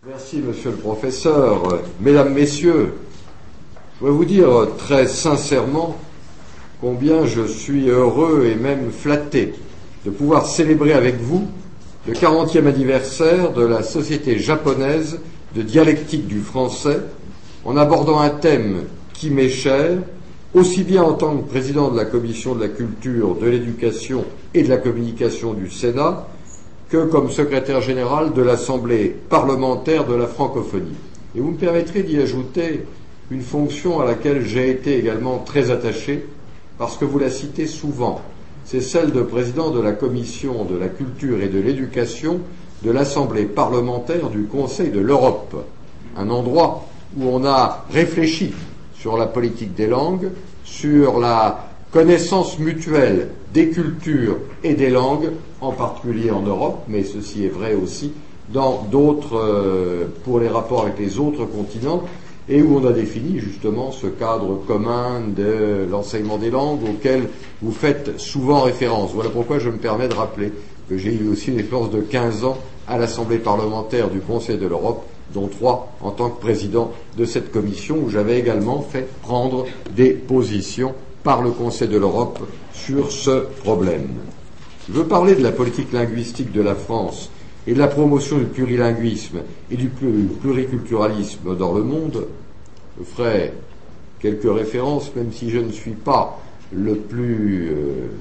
Merci, monsieur le professeur. Mesdames, messieurs, je voudrais vous dire très sincèrement combien je suis heureux et même flatté de pouvoir célébrer avec vous le 40e anniversaire de la Société japonaise de dialectique du français en abordant un thème qui m'est cher, aussi bien en tant que président de la Commission de la culture, de l'éducation et de la communication du Sénat que comme secrétaire général de l'Assemblée parlementaire de la francophonie. Et vous me permettrez d'y ajouter une fonction à laquelle j'ai été également très attaché, parce que vous la citez souvent. C'est celle de président de la Commission de la culture et de l'éducation de l'Assemblée parlementaire du Conseil de l'Europe, un endroit où on a réfléchi sur la politique des langues, sur la connaissance mutuelle des cultures et des langues, en particulier en Europe, mais ceci est vrai aussi dans d'autres, pour les rapports avec les autres continents, et où on a défini justement ce cadre commun de l'enseignement des langues auquel vous faites souvent référence. Voilà pourquoi je me permets de rappeler que j'ai eu aussi une expérience de 15 ans à l'Assemblée parlementaire du Conseil de l'Europe, dont 3 en tant que président de cette commission, où j'avais également fait prendre des positions par le Conseil de l'Europe sur ce problème. Je veux parler de la politique linguistique de la France et de la promotion du plurilinguisme et du pluriculturalisme dans le monde. Je ferai quelques références, même si je ne suis pas le plus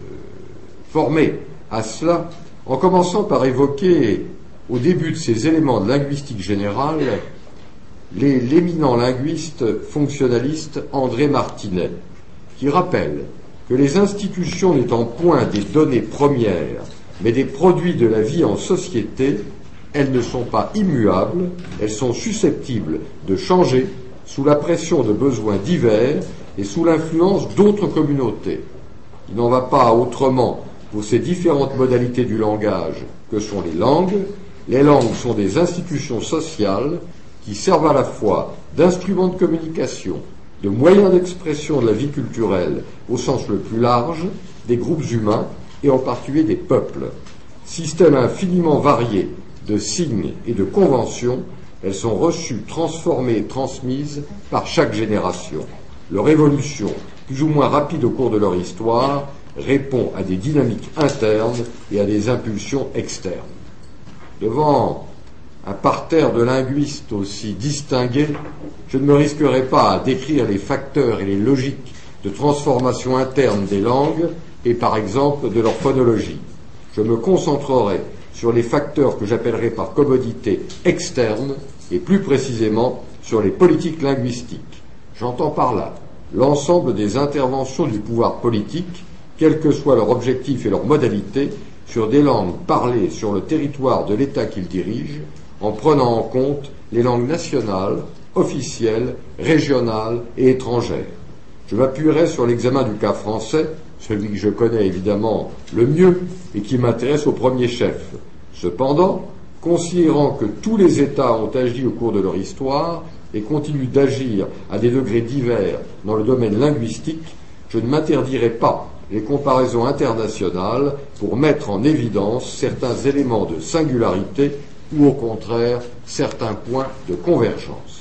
formé à cela, en commençant par évoquer, au début de ces éléments de linguistique générale, l'éminent linguiste fonctionnaliste André Martinet, qui rappelle que les institutions n'étant point des données premières, mais des produits de la vie en société, elles ne sont pas immuables, elles sont susceptibles de changer sous la pression de besoins divers et sous l'influence d'autres communautés. Il n'en va pas autrement pour ces différentes modalités du langage que sont les langues. Les langues sont des institutions sociales qui servent à la fois d'instruments de communication, de moyens d'expression de la vie culturelle au sens le plus large des groupes humains et en particulier des peuples. Système infiniment varié de signes et de conventions, elles sont reçues, transformées et transmises par chaque génération. Leur évolution, plus ou moins rapide au cours de leur histoire, répond à des dynamiques internes et à des impulsions externes. Devant un parterre de linguistes aussi distingués, je ne me risquerai pas à décrire les facteurs et les logiques de transformation interne des langues et par exemple de leur phonologie. Je me concentrerai sur les facteurs que j'appellerai par commodité externes et plus précisément sur les politiques linguistiques. J'entends par là l'ensemble des interventions du pouvoir politique, quels que soient leurs objectifs et leurs modalités, sur des langues parlées sur le territoire de l'État qu'ils dirigent, en prenant en compte les langues nationales, officielles, régionales et étrangères. Je m'appuierai sur l'examen du cas français, celui que je connais évidemment le mieux et qui m'intéresse au premier chef. Cependant, considérant que tous les États ont agi au cours de leur histoire et continuent d'agir à des degrés divers dans le domaine linguistique, je ne m'interdirai pas les comparaisons internationales pour mettre en évidence certains éléments de singularité ou au contraire certains points de convergence.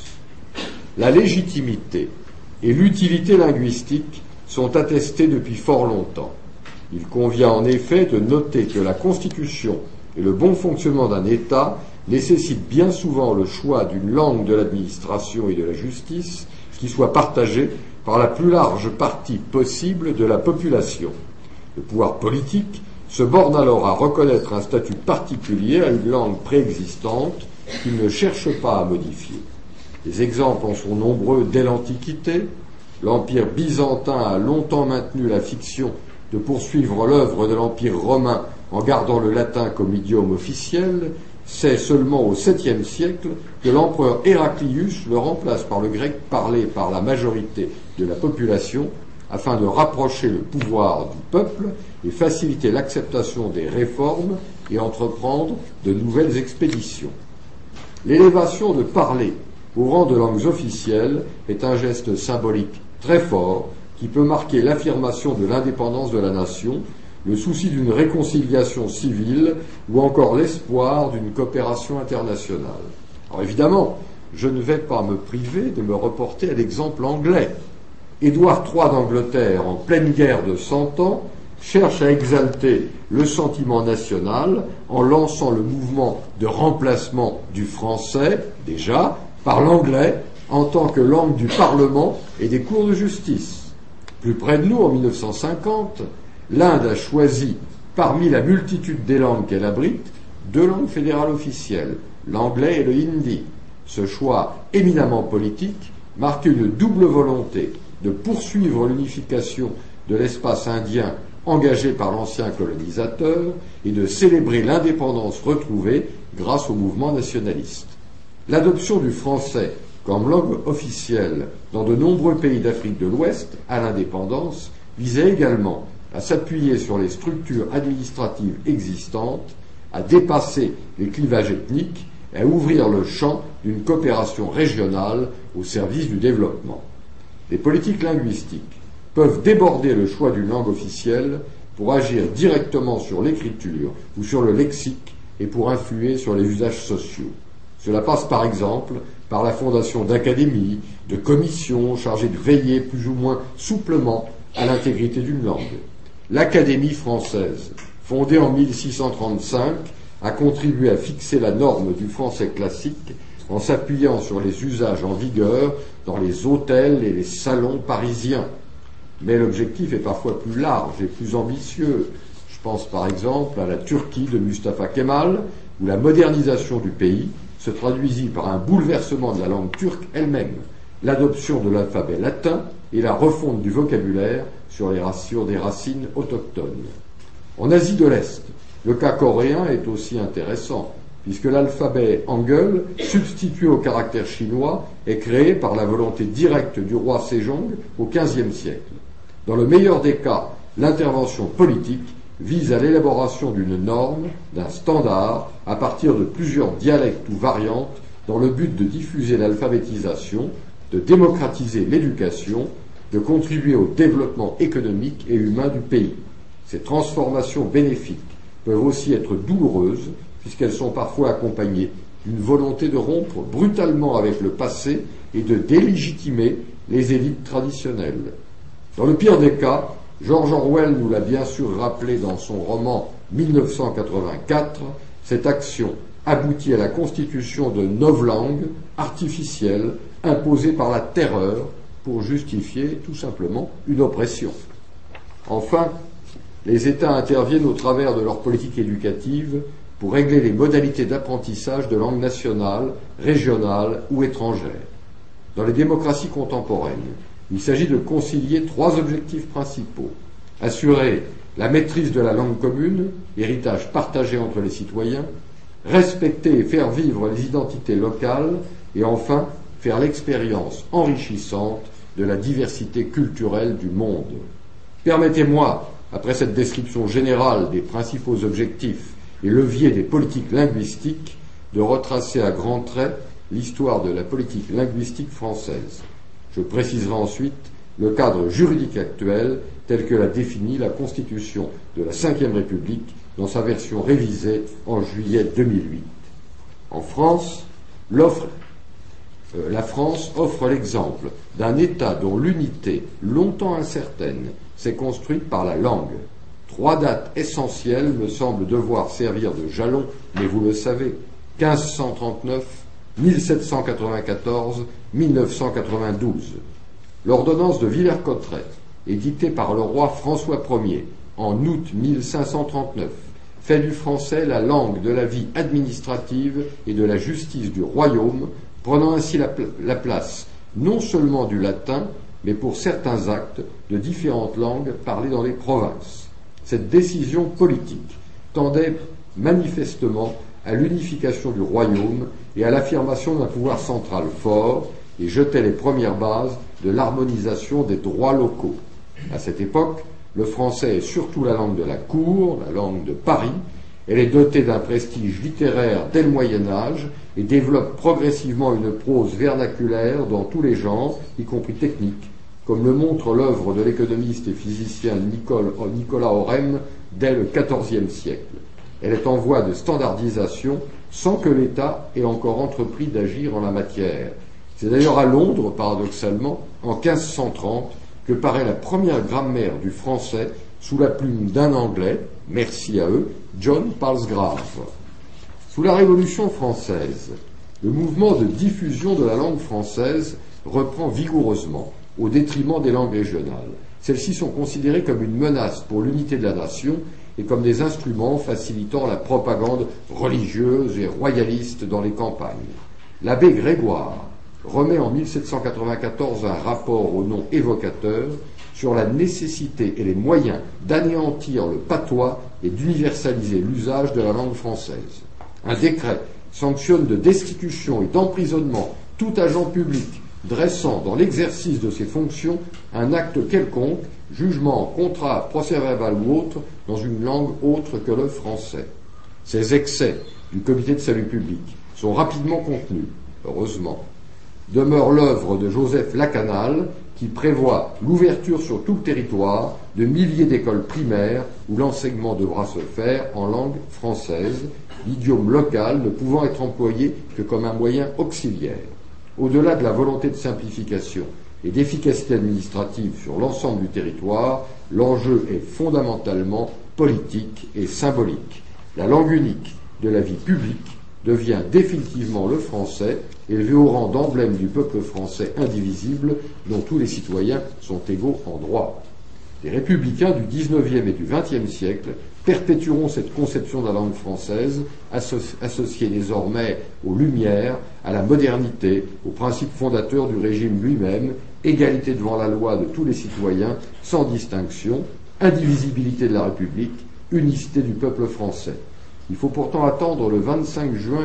La légitimité et l'utilité linguistique sont attestés depuis fort longtemps. Il convient en effet de noter que la Constitution et le bon fonctionnement d'un État nécessitent bien souvent le choix d'une langue de l'administration et de la justice qui soit partagée par la plus large partie possible de la population. Le pouvoir politique se borne alors à reconnaître un statut particulier à une langue préexistante qu'il ne cherche pas à modifier. Les exemples en sont nombreux dès l'Antiquité. L'Empire byzantin a longtemps maintenu la fiction de poursuivre l'œuvre de l'Empire romain en gardant le latin comme idiome officiel. C'est seulement au 7e siècle que l'empereur Héraclius le remplace par le grec parlé par la majorité de la population afin de rapprocher le pouvoir du peuple et faciliter l'acceptation des réformes et entreprendre de nouvelles expéditions. L'élévation de parler au rang de langues officielles est un geste symbolique très fort qui peut marquer l'affirmation de l'indépendance de la nation, le souci d'une réconciliation civile ou encore l'espoir d'une coopération internationale. Alors évidemment, je ne vais pas me priver de me reporter à l'exemple anglais. Édouard III d'Angleterre, en pleine guerre de 100 ans, cherche à exalter le sentiment national en lançant le mouvement de remplacement du français, déjà, par l'anglais en tant que langue du Parlement et des cours de justice. Plus près de nous, en 1950, l'Inde a choisi, parmi la multitude des langues qu'elle abrite, 2 langues fédérales officielles, l'anglais et le hindi. Ce choix éminemment politique marque une double volonté de poursuivre l'unification de l'espace indien engagé par l'ancien colonisateur et de célébrer l'indépendance retrouvée grâce au mouvement nationaliste. L'adoption du français comme langue officielle dans de nombreux pays d'Afrique de l'Ouest à l'indépendance visait également à s'appuyer sur les structures administratives existantes, à dépasser les clivages ethniques et à ouvrir le champ d'une coopération régionale au service du développement. Les politiques linguistiques peuvent déborder le choix d'une langue officielle pour agir directement sur l'écriture ou sur le lexique et pour influer sur les usages sociaux. Cela passe par exemple par la fondation d'académies, de commissions chargées de veiller plus ou moins souplement à l'intégrité d'une langue. L'Académie française, fondée en 1635, a contribué à fixer la norme du français classique en s'appuyant sur les usages en vigueur dans les hôtels et les salons parisiens. Mais l'objectif est parfois plus large et plus ambitieux. Je pense par exemple à la Turquie de Mustafa Kemal, où la modernisation du pays se traduisit par un bouleversement de la langue turque elle-même, l'adoption de l'alphabet latin et la refonte du vocabulaire sur des racines autochtones. En Asie de l'Est, le cas coréen est aussi intéressant, puisque l'alphabet Hangul, substitué au caractère chinois, est créé par la volonté directe du roi Sejong au XVe siècle. Dans le meilleur des cas, l'intervention politique vise à l'élaboration d'une norme, d'un standard, à partir de plusieurs dialectes ou variantes, dans le but de diffuser l'alphabétisation, de démocratiser l'éducation, de contribuer au développement économique et humain du pays. Ces transformations bénéfiques peuvent aussi être douloureuses, puisqu'elles sont parfois accompagnées d'une volonté de rompre brutalement avec le passé et de délégitimer les élites traditionnelles. Dans le pire des cas, George Orwell nous l'a bien sûr rappelé dans son roman 1984, cette action aboutit à la constitution de novlangues artificielles imposées par la terreur pour justifier tout simplement une oppression. Enfin, les États interviennent au travers de leur politique éducative pour régler les modalités d'apprentissage de langues nationales, régionales ou étrangères. Dans les démocraties contemporaines, il s'agit de concilier 3 objectifs principaux. Assurer la maîtrise de la langue commune, héritage partagé entre les citoyens, respecter et faire vivre les identités locales, et enfin, faire l'expérience enrichissante de la diversité culturelle du monde. Permettez-moi, après cette description générale des principaux objectifs et leviers des politiques linguistiques, de retracer à grands traits l'histoire de la politique linguistique française. Je préciserai ensuite le cadre juridique actuel tel que l'a défini la Constitution de la Ve République dans sa version révisée en juillet 2008. En France, la France offre l'exemple d'un État dont l'unité, longtemps incertaine, s'est construite par la langue. 3 dates essentielles me semblent devoir servir de jalon, mais vous le savez, 1539, 1794, 1992. L'ordonnance de Villers-Cotterêts, éditée par le roi François Ier en août 1539, fait du français la langue de la vie administrative et de la justice du royaume, prenant ainsi la place non seulement du latin, mais pour certains actes de différentes langues parlées dans les provinces. Cette décision politique tendait manifestement à l'unification du royaume et à l'affirmation d'un pouvoir central fort et jetait les premières bases de l'harmonisation des droits locaux. À cette époque, le français est surtout la langue de la cour, la langue de Paris. Elle est dotée d'un prestige littéraire dès le Moyen-Âge et développe progressivement une prose vernaculaire dans tous les genres, y compris techniques, comme le montre l'œuvre de l'économiste et physicien Nicolas Orem dès le XIVe siècle. Elle est en voie de standardisation sans que l'État ait encore entrepris d'agir en la matière. C'est d'ailleurs à Londres, paradoxalement, en 1530, que paraît la première grammaire du français sous la plume d'un Anglais, merci à eux, John Palsgrave. Sous la Révolution française, le mouvement de diffusion de la langue française reprend vigoureusement, au détriment des langues régionales. Celles-ci sont considérées comme une menace pour l'unité de la nation et comme des instruments facilitant la propagande religieuse et royaliste dans les campagnes. L'abbé Grégoire remet en 1794 un rapport au nom évocateur sur la nécessité et les moyens d'anéantir le patois et d'universaliser l'usage de la langue française. Un décret sanctionne de destitution et d'emprisonnement tout agent public dressant dans l'exercice de ses fonctions un acte quelconque, jugement, contrat, procès-verbal ou autre, dans une langue autre que le français. Ces excès du Comité de salut public sont rapidement contenus, heureusement. Demeure l'œuvre de Joseph Lacanal, qui prévoit l'ouverture sur tout le territoire de milliers d'écoles primaires où l'enseignement devra se faire en langue française, l'idiome local ne pouvant être employé que comme un moyen auxiliaire. Au-delà de la volonté de simplification et d'efficacité administrative sur l'ensemble du territoire, l'enjeu est fondamentalement politique et symbolique. La langue unique de la vie publique devient définitivement le français, élevé au rang d'emblème du peuple français indivisible dont tous les citoyens sont égaux en droit. Les républicains du XIXe et du XXe siècle perpétueront cette conception de la langue française, associée désormais aux Lumières, à la modernité, aux principes fondateurs du régime lui-même, égalité devant la loi de tous les citoyens, sans distinction, indivisibilité de la République, unicité du peuple français. Il faut pourtant attendre le 25 juin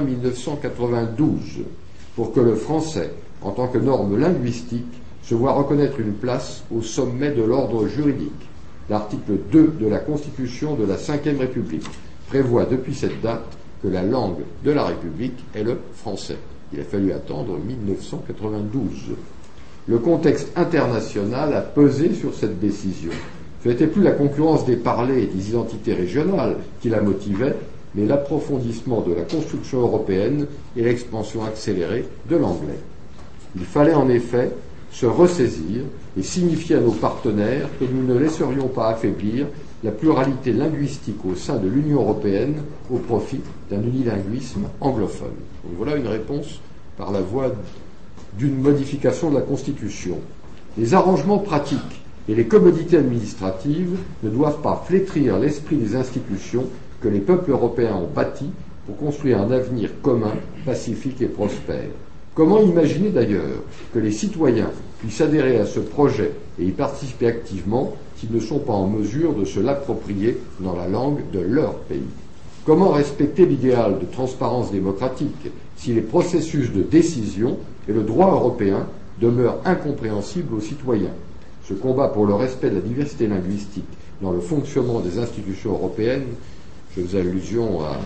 1992 pour que le français, en tant que norme linguistique, se voit reconnaître une place au sommet de l'ordre juridique. L'article 2 de la Constitution de la Ve République prévoit depuis cette date que la langue de la République est le français. Il a fallu attendre 1992. Le contexte international a pesé sur cette décision. Ce n'était plus la concurrence des parlers et des identités régionales qui la motivait, mais l'approfondissement de la construction européenne et l'expansion accélérée de l'anglais. Il fallait en effet se ressaisir et signifier à nos partenaires que nous ne laisserions pas affaiblir la pluralité linguistique au sein de l'Union européenne au profit d'un unilinguisme anglophone. Donc voilà une réponse par la voie d'une modification de la Constitution. Les arrangements pratiques et les commodités administratives ne doivent pas flétrir l'esprit des institutions que les peuples européens ont bâti pour construire un avenir commun, pacifique et prospère. Comment imaginer d'ailleurs que les citoyens puissent adhérer à ce projet et y participer activement s'ils ne sont pas en mesure de se l'approprier dans la langue de leur pays? Comment respecter l'idéal de transparence démocratique si les processus de décision et le droit européen demeurent incompréhensibles aux citoyens? Ce combat pour le respect de la diversité linguistique dans le fonctionnement des institutions européennes, je faisais allusion à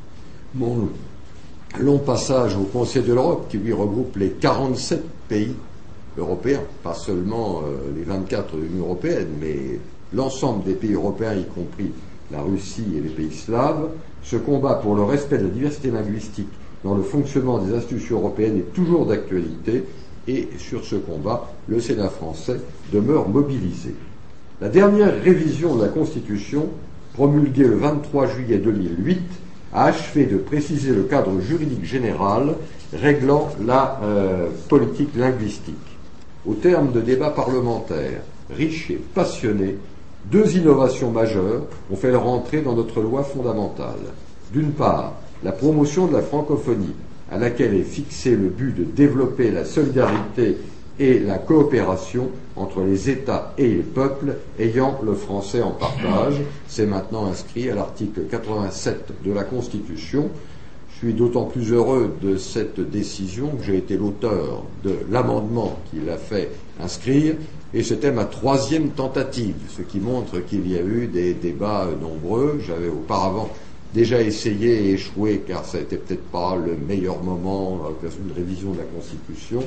mon long passage au Conseil de l'Europe qui lui regroupe les 47 pays européens, pas seulement les 24 de l'Union européenne, mais l'ensemble des pays européens, y compris la Russie et les pays slaves. Ce combat pour le respect de la diversité linguistique dans le fonctionnement des institutions européennes est toujours d'actualité et sur ce combat, le Sénat français demeure mobilisé. La dernière révision de la Constitution, promulguée le 23 juillet 2008, a achevé de préciser le cadre juridique général réglant la politique linguistique. Au terme de débats parlementaires riches et passionnés, deux innovations majeures ont fait leur entrée dans notre loi fondamentale. D'une part, la promotion de la francophonie, à laquelle est fixé le but de développer la solidarité et la coopération entre les États et les peuples ayant le français en partage. C'est maintenant inscrit à l'article 87 de la Constitution. Je suis d'autant plus heureux de cette décision que j'ai été l'auteur de l'amendement qui l'a fait inscrire, et c'était ma troisième tentative, ce qui montre qu'il y a eu des débats nombreux. J'avais auparavant déjà essayé et échoué, car ça n'était peut-être pas le meilleur moment à l'occasion d'une révision de la Constitution.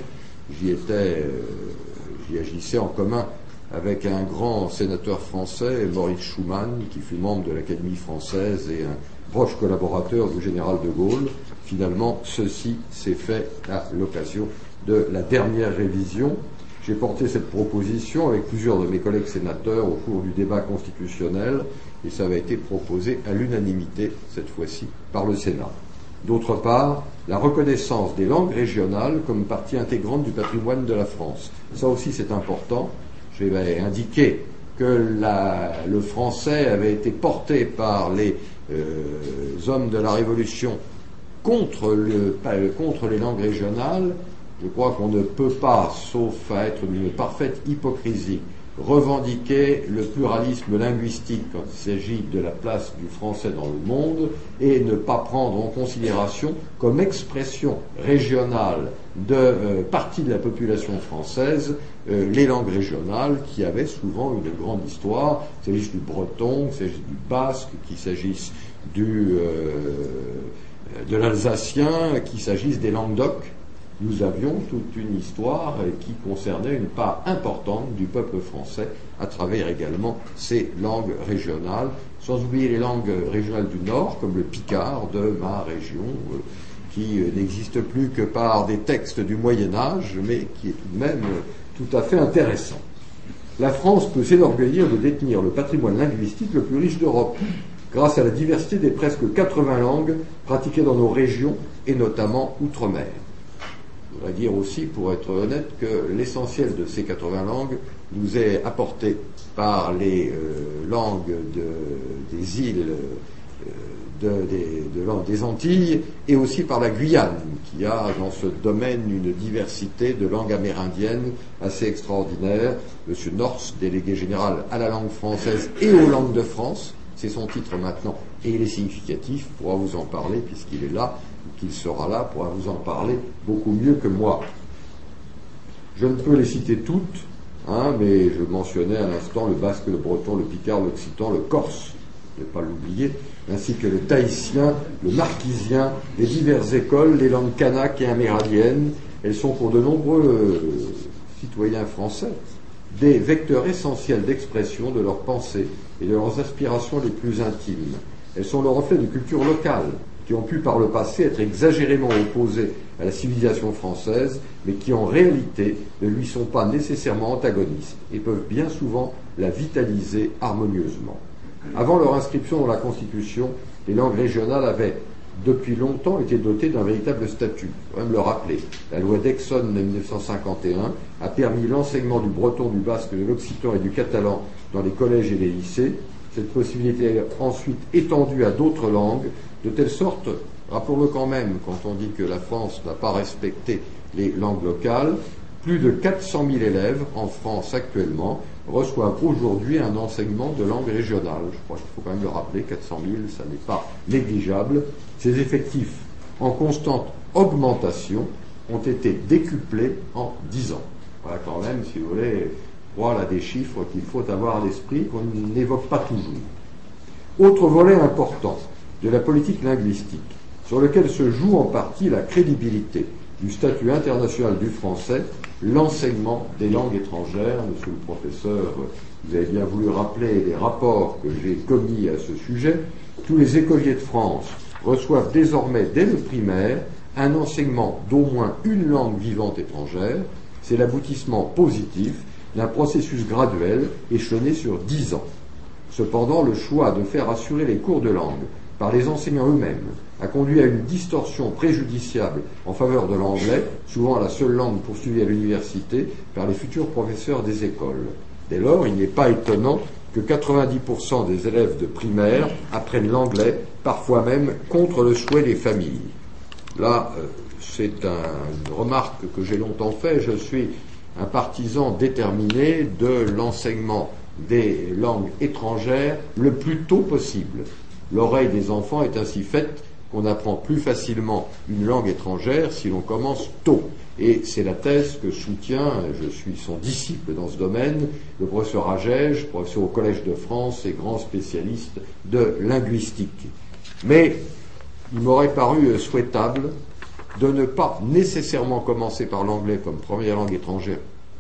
J'y agissais en commun avec un grand sénateur français, Maurice Schumann, qui fut membre de l'Académie française et un proche collaborateur du général de Gaulle. Finalement, ceci s'est fait à l'occasion de la dernière révision. J'ai porté cette proposition avec plusieurs de mes collègues sénateurs au cours du débat constitutionnel et ça avait été proposé à l'unanimité, cette fois-ci, par le Sénat. D'autre part, la reconnaissance des langues régionales comme partie intégrante du patrimoine de la France. Ça aussi, c'est important. J'ai indiqué que le français avait été porté par les hommes de la Révolution contre les langues régionales. Je crois qu'on ne peut pas, sauf à être d'une parfaite hypocrisie, revendiquer le pluralisme linguistique quand il s'agit de la place du français dans le monde et ne pas prendre en considération comme expression régionale de partie de la population française les langues régionales qui avaient souvent une grande histoire, qu'il s'agisse du breton, qu'il s'agisse du basque, qu'il s'agisse de l'alsacien, qu'il s'agisse des languedoc. Nous avions toute une histoire qui concernait une part importante du peuple français à travers également ces langues régionales, sans oublier les langues régionales du Nord, comme le picard de ma région, qui n'existe plus que par des textes du Moyen-Âge, mais qui est tout de même tout à fait intéressant. La France peut s'enorgueillir de détenir le patrimoine linguistique le plus riche d'Europe, grâce à la diversité des presque 80 langues pratiquées dans nos régions, et notamment outre-mer. Je voudrais dire aussi, pour être honnête, que l'essentiel de ces 80 langues nous est apporté par les langues des îles, des Antilles, et aussi par la Guyane, qui a dans ce domaine une diversité de langues amérindiennes assez extraordinaire. Monsieur Norse, délégué général à la langue française et aux langues de France, c'est son titre maintenant, et il est significatif, pourra vous en parler puisqu'il est là, qu'il sera là, pourra vous en parler beaucoup mieux que moi. Je ne peux les citer toutes, mais je mentionnais à l'instant le basque, le breton, le picard, l'occitan, le corse, ne pas l'oublier, ainsi que le tahitien, le marquisien, les diverses écoles, les langues kanak et amérindiennes. Elles sont pour de nombreux citoyens français des vecteurs essentiels d'expression de leurs pensées et de leurs aspirations les plus intimes. Elles sont le reflet de cultures locales qui ont pu par le passé être exagérément opposées à la civilisation française, mais qui en réalité ne lui sont pas nécessairement antagonistes et peuvent bien souvent la vitaliser harmonieusement. Avant leur inscription dans la Constitution, les langues régionales avaient depuis longtemps été dotées d'un véritable statut. Il faut même le rappeler. La loi d'Exonne de 1951 a permis l'enseignement du breton, du basque, de l'occitan et du catalan dans les collèges et les lycées. Cette possibilité est ensuite étendue à d'autres langues, de telle sorte, rappelons-le quand même, quand on dit que la France n'a pas respecté les langues locales, plus de 400 000 élèves en France actuellement reçoivent aujourd'hui un enseignement de langue régionale. Je crois qu'il faut quand même le rappeler, 400 000, ça n'est pas négligeable. Ces effectifs en constante augmentation ont été décuplés en 10 ans. Voilà quand même, si vous voulez, voilà des chiffres qu'il faut avoir à l'esprit, qu'on n'évoque pas toujours. Autre volet important de la politique linguistique, sur lequel se joue en partie la crédibilité du statut international du français, l'enseignement des langues étrangères. Monsieur le professeur, vous avez bien voulu rappeler les rapports que j'ai commis à ce sujet. Tous les écoliers de France reçoivent désormais, dès le primaire, un enseignement d'au moins une langue vivante étrangère. C'est l'aboutissement positif d'un processus graduel échelonné sur 10 ans. Cependant, le choix de faire assurer les cours de langue par les enseignants eux-mêmes a conduit à une distorsion préjudiciable en faveur de l'anglais, souvent la seule langue poursuivie à l'université par les futurs professeurs des écoles. Dès lors, il n'est pas étonnant que 90% des élèves de primaire apprennent l'anglais, parfois même contre le souhait des familles. Là, c'est une remarque que j'ai longtemps faite. Je suis un partisan déterminé de l'enseignement des langues étrangères le plus tôt possible. L'oreille des enfants est ainsi faite qu'on apprend plus facilement une langue étrangère si l'on commence tôt. Et c'est la thèse que soutient, je suis son disciple dans ce domaine, le professeur Agege, professeur au Collège de France et grand spécialiste de linguistique. Mais il m'aurait paru souhaitable de ne pas nécessairement commencer par l'anglais comme première langue étrangère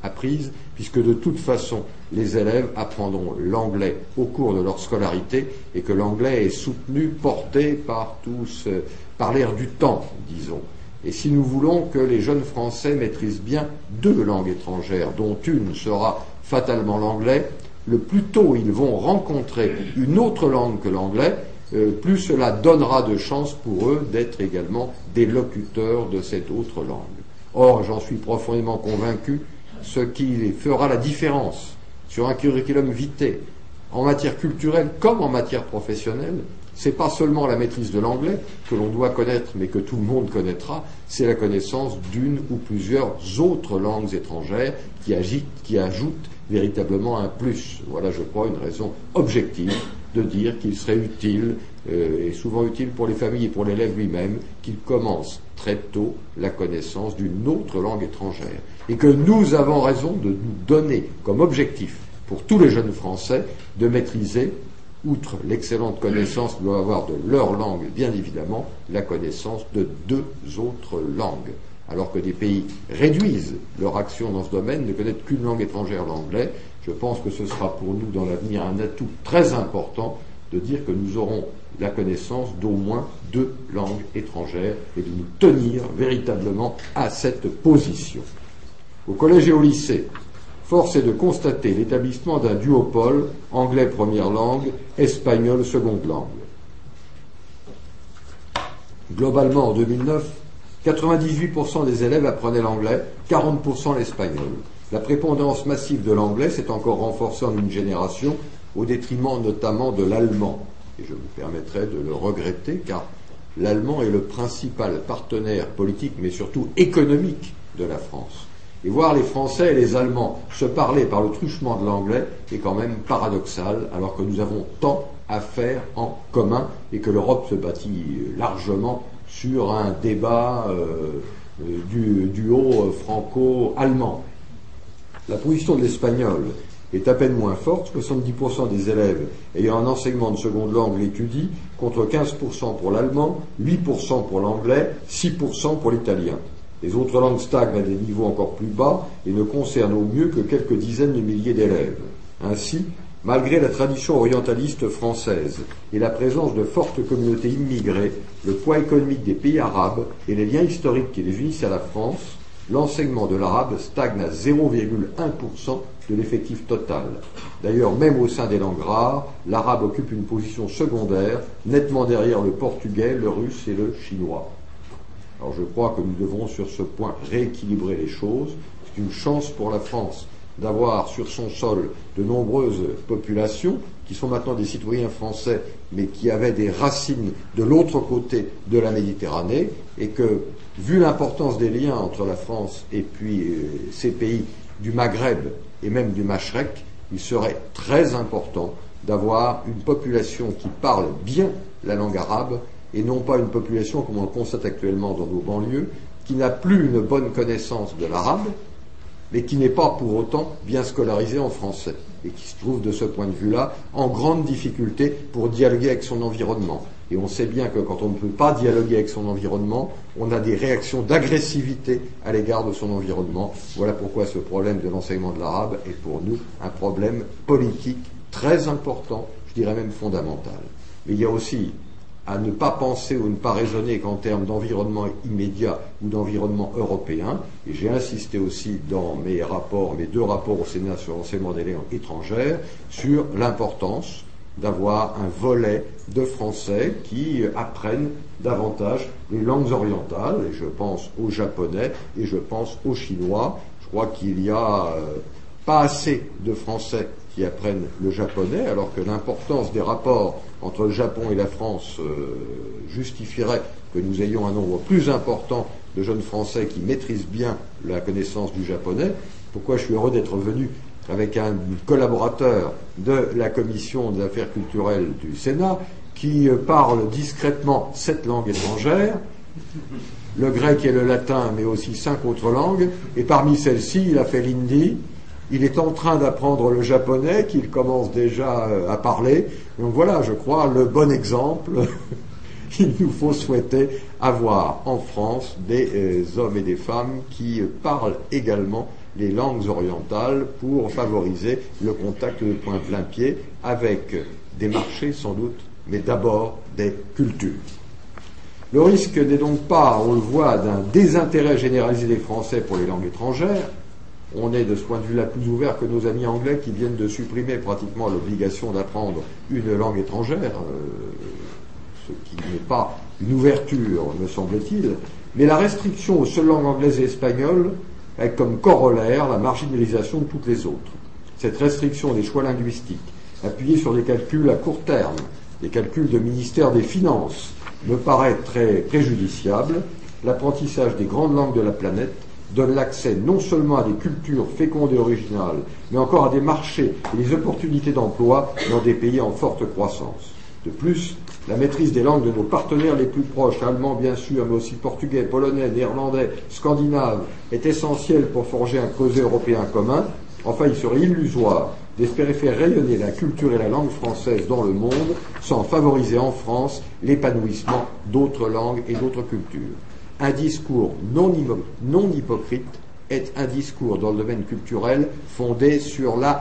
apprises, puisque de toute façon, les élèves apprendront l'anglais au cours de leur scolarité et que l'anglais est soutenu, porté par par l'air du temps, disons. Et si nous voulons que les jeunes Français maîtrisent bien 2 langues étrangères, dont une sera fatalement l'anglais, le plus tôt ils vont rencontrer une autre langue que l'anglais, plus cela donnera de chances pour eux d'être également des locuteurs de cette autre langue. Or, j'en suis profondément convaincu, ce qui fera la différence sur un curriculum vitae, en matière culturelle comme en matière professionnelle, c'est pas seulement la maîtrise de l'anglais que l'on doit connaître, mais que tout le monde connaîtra, c'est la connaissance d'une ou plusieurs autres langues étrangères qui ajoutent véritablement un plus. Voilà, je crois, une raison objective de dire qu'il serait utile, et souvent utile pour les familles et pour l'élève lui-même, qu'il commence très tôt la connaissance d'une autre langue étrangère. Et que nous avons raison de nous donner comme objectif pour tous les jeunes Français de maîtriser, outre l'excellente connaissance qu'ils doivent avoir de leur langue, bien évidemment, la connaissance de 2 autres langues. Alors que des pays réduisent leur action dans ce domaine, ne connaissent qu'une langue étrangère, l'anglais, je pense que ce sera pour nous dans l'avenir un atout très important de dire que nous aurons la connaissance d'au moins 2 langues étrangères et de nous tenir véritablement à cette position. Au collège et au lycée, force est de constater l'établissement d'un duopole anglais première langue, espagnol seconde langue. Globalement, en 2009, 98% des élèves apprenaient l'anglais, 40% l'espagnol. La prépondérance massive de l'anglais s'est encore renforcée en une génération, au détriment notamment de l'allemand. Et je me permettrai de le regretter, car l'allemand est le principal partenaire politique, mais surtout économique de la France. Et voir les Français et les Allemands se parler par le truchement de l'anglais est quand même paradoxal, alors que nous avons tant à faire en commun et que l'Europe se bâtit largement sur un débat du duo franco-allemand. La position de l'espagnol est à peine moins forte, 70% des élèves ayant un enseignement de seconde langue l'étudient, contre 15% pour l'allemand, 8% pour l'anglais, 6% pour l'italien. Les autres langues stagnent à des niveaux encore plus bas et ne concernent au mieux que quelques dizaines de milliers d'élèves. Ainsi, malgré la tradition orientaliste française et la présence de fortes communautés immigrées, le poids économique des pays arabes et les liens historiques qui les unissent à la France, l'enseignement de l'arabe stagne à 0,1% de l'effectif total. D'ailleurs, même au sein des langues rares, l'arabe occupe une position secondaire, nettement derrière le portugais, le russe et le chinois. Alors je crois que nous devons sur ce point rééquilibrer les choses. C'est une chance pour la France d'avoir sur son sol de nombreuses populations qui sont maintenant des citoyens français mais qui avaient des racines de l'autre côté de la Méditerranée et que, vu l'importance des liens entre la France et puis ces pays du Maghreb et même du Machrek, il serait très important d'avoir une population qui parle bien la langue arabe et non pas une population, comme on le constate actuellement dans nos banlieues, qui n'a plus une bonne connaissance de l'arabe, mais qui n'est pas pour autant bien scolarisée en français, et qui se trouve de ce point de vue-là en grande difficulté pour dialoguer avec son environnement. Et on sait bien que quand on ne peut pas dialoguer avec son environnement, on a des réactions d'agressivité à l'égard de son environnement. Voilà pourquoi ce problème de l'enseignement de l'arabe est pour nous un problème politique très important, je dirais même fondamental. Mais il y a aussi à ne pas penser ou ne pas raisonner qu'en termes d'environnement immédiat ou d'environnement européen. Et j'ai insisté aussi dans mes 2 rapports au Sénat sur l'enseignement des langues étrangères, sur l'importance d'avoir un volet de Français qui apprennent davantage les langues orientales, et je pense au japonais et je pense au chinois. Je crois qu'il y a pas assez de Français qui apprennent le japonais, alors que l'importance des rapports entre le Japon et la France justifierait que nous ayons un nombre plus important de jeunes Français qui maîtrisent bien la connaissance du japonais. Pourquoi je suis heureux d'être venu avec un collaborateur de la Commission des affaires culturelles du Sénat qui parle discrètement 7 langues étrangères, le grec et le latin, mais aussi 5 autres langues, et parmi celles-ci, il a fait l'hindi. Il est en train d'apprendre le japonais, qu'il commence déjà à parler. Donc voilà, je crois, le bon exemple. Il nous faut souhaiter avoir en France des hommes et des femmes qui parlent également les langues orientales pour favoriser le contact de point plein-pied avec des marchés sans doute, mais d'abord des cultures. Le risque n'est donc pas, on le voit, d'un désintérêt généralisé des Français pour les langues étrangères. On est de ce point de vue-là plus ouvert que nos amis anglais qui viennent de supprimer pratiquement l'obligation d'apprendre une langue étrangère, ce qui n'est pas une ouverture, me semble-t-il, mais la restriction aux seules langues anglaises et espagnoles avec comme corollaire la marginalisation de toutes les autres. Cette restriction des choix linguistiques, appuyée sur des calculs à court terme, des calculs de ministère des Finances, me paraît très préjudiciable. L'apprentissage des grandes langues de la planète donne l'accès non seulement à des cultures fécondes et originales, mais encore à des marchés et des opportunités d'emploi dans des pays en forte croissance. De plus, la maîtrise des langues de nos partenaires les plus proches, allemands bien sûr, mais aussi portugais, polonais, néerlandais, scandinaves, est essentielle pour forger un creuset européen commun. Enfin, il serait illusoire d'espérer faire rayonner la culture et la langue française dans le monde sans favoriser en France l'épanouissement d'autres langues et d'autres cultures. Un discours non hypocrite est un discours dans le domaine culturel fondé sur la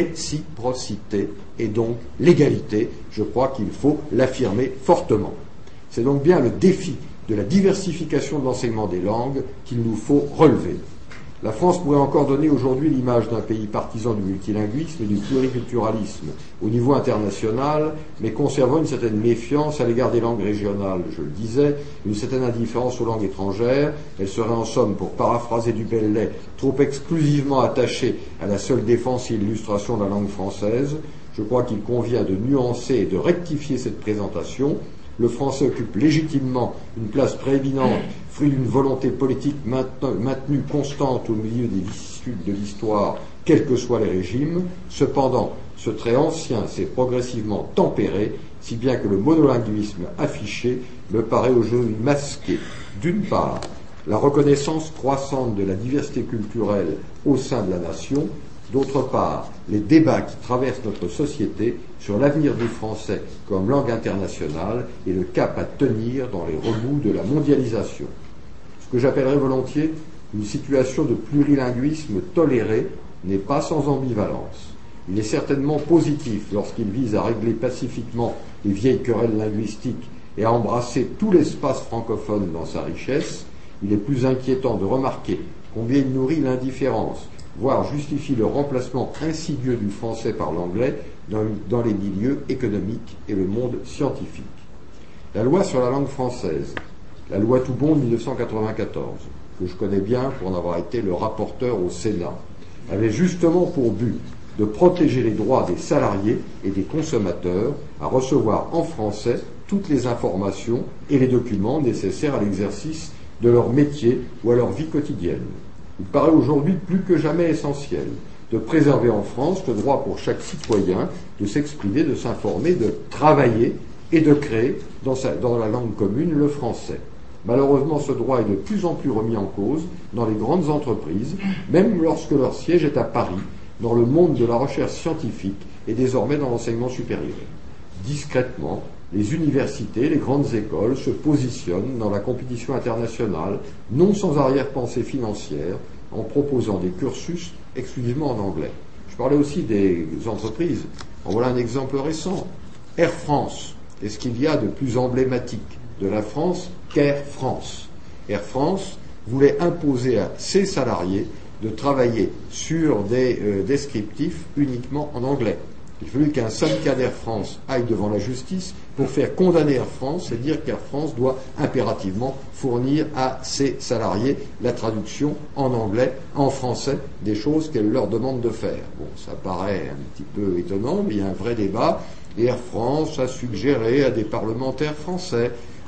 réciprocité et donc l'égalité. Je crois qu'il faut l'affirmer fortement. C'est donc bien le défi de la diversification de l'enseignement des langues qu'il nous faut relever. La France pourrait encore donner aujourd'hui l'image d'un pays partisan du multilinguisme et du pluriculturalisme au niveau international, mais conservant une certaine méfiance à l'égard des langues régionales. Je le disais, une certaine indifférence aux langues étrangères. Elle serait en somme, pour paraphraser du Bellay, trop exclusivement attachée à la seule défense et illustration de la langue française. Je crois qu'il convient de nuancer et de rectifier cette présentation. Le français occupe légitimement une place prééminente, fruit d'une volonté politique maintenue constante au milieu des vicissitudes de l'histoire, quels que soient les régimes. Cependant, ce trait ancien s'est progressivement tempéré, si bien que le monolinguisme affiché me paraît aujourd'hui masquer, d'une part, la reconnaissance croissante de la diversité culturelle au sein de la nation, d'autre part, les débats qui traversent notre société sur l'avenir du français comme langue internationale et le cap à tenir dans les remous de la mondialisation. Ce que j'appellerais volontiers une situation de plurilinguisme toléré n'est pas sans ambivalence. Il est certainement positif lorsqu'il vise à régler pacifiquement les vieilles querelles linguistiques et à embrasser tout l'espace francophone dans sa richesse. Il est plus inquiétant de remarquer combien il nourrit l'indifférence, voire justifie le remplacement insidieux du français par l'anglais dans les milieux économiques et le monde scientifique. La loi sur la langue française, la loi Toubon de 1994, que je connais bien pour en avoir été le rapporteur au Sénat, avait justement pour but de protéger les droits des salariés et des consommateurs à recevoir en français toutes les informations et les documents nécessaires à l'exercice de leur métier ou à leur vie quotidienne. Il paraît aujourd'hui plus que jamais essentiel de préserver en France le droit pour chaque citoyen de s'exprimer, de s'informer, de travailler et de créer dans la langue commune le français. Malheureusement, ce droit est de plus en plus remis en cause dans les grandes entreprises, même lorsque leur siège est à Paris, dans le monde de la recherche scientifique et désormais dans l'enseignement supérieur. Discrètement, les universités, les grandes écoles se positionnent dans la compétition internationale, non sans arrière-pensée financière, en proposant des cursus exclusivement en anglais. Je parlais aussi des entreprises. En voilà un exemple récent. Air France. Qu'est-ce qu'il y a de plus emblématique de la France qu'Air France? Air France voulait imposer à ses salariés de travailler sur des descriptifs uniquement en anglais. Il fallut qu'un syndicat d'Air France aille devant la justice pour faire condamner Air France et dire qu'Air France doit impérativement fournir à ses salariés la traduction en anglais, en français, des choses qu'elle leur demande de faire. Bon, ça paraît un petit peu étonnant, mais il y a un vrai débat. Et Air France a suggéré à des parlementaires français,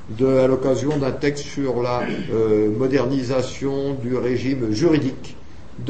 à l'occasion d'un texte sur la modernisation du régime juridique,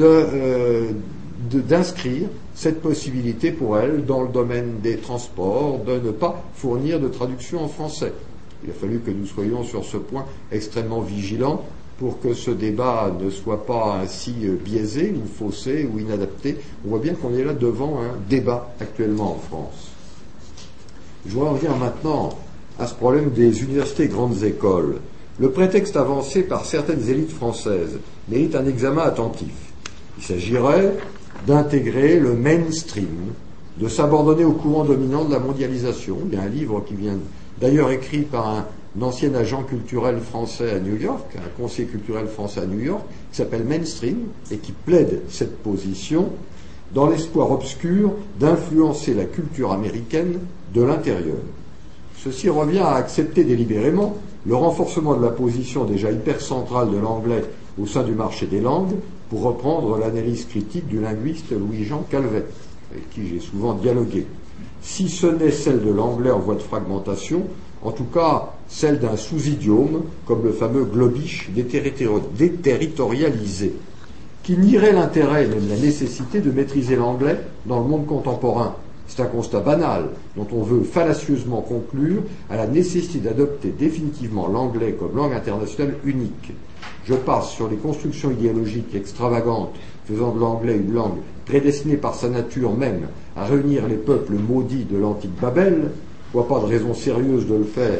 d'inscrire cette possibilité pour elle dans le domaine des transports de ne pas fournir de traduction en français. Il a fallu que nous soyons sur ce point extrêmement vigilants pour que ce débat ne soit pas ainsi biaisé ou faussé ou inadapté. On voit bien qu'on est là devant un débat actuellement en France. Je voudrais en venir maintenant à ce problème des universités et grandes écoles. Le prétexte avancé par certaines élites françaises mérite un examen attentif. Il s'agirait d'intégrer le mainstream, de s'abandonner au courant dominant de la mondialisation. Il y a un livre qui vient d'ailleurs écrit par un ancien agent culturel français à New York, un conseiller culturel français à New York, qui s'appelle Mainstream, et qui plaide cette position dans l'espoir obscur d'influencer la culture américaine de l'intérieur. Ceci revient à accepter délibérément le renforcement de la position déjà hyper centrale de l'anglais au sein du marché des langues, pour reprendre l'analyse critique du linguiste Louis-Jean Calvet, avec qui j'ai souvent dialogué. Si ce n'est celle de l'anglais en voie de fragmentation, en tout cas celle d'un sous-idiome, comme le fameux globish déterritorialisé, qui nierait l'intérêt et même la nécessité de maîtriser l'anglais dans le monde contemporain. C'est un constat banal dont on veut fallacieusement conclure à la nécessité d'adopter définitivement l'anglais comme langue internationale unique. Je passe sur les constructions idéologiques extravagantes faisant de l'anglais une langue prédestinée par sa nature même à réunir les peuples maudits de l'antique Babel. Je ne vois pas de raison sérieuse de le faire